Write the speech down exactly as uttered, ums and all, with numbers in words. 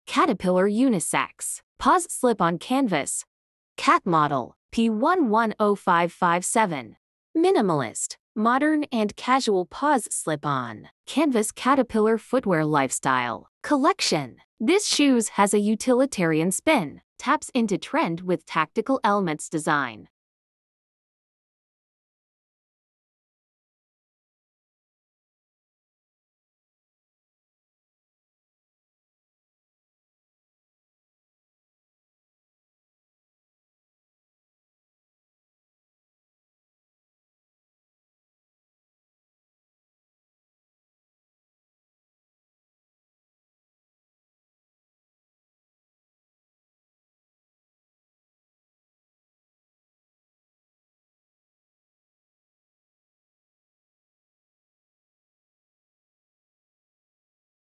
Caterpillar Unisex. Paws slip-on canvas. Cat model, P one one zero five five seven. Minimalist, modern and casual paws slip-on. Canvas Caterpillar footwear lifestyle. Collection. This shoes has a utilitarian spin, taps into trend with tactical elements design.